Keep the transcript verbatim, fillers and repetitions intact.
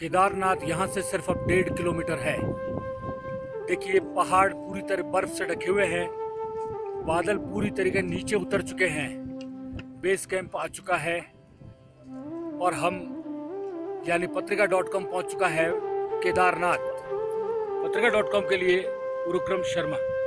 केदारनाथ यहाँ से सिर्फ अब डेढ़ किलोमीटर है। देखिए पहाड़ पूरी तरह बर्फ से ढके हुए हैं, बादल पूरी तरीके नीचे उतर चुके हैं, बेस कैंप आ चुका है और हम यानी पत्रिका डॉट कॉम पहुंच चुका है केदारनाथ। पत्रिका डॉट कॉम के लिए गुरुक्रम शर्मा।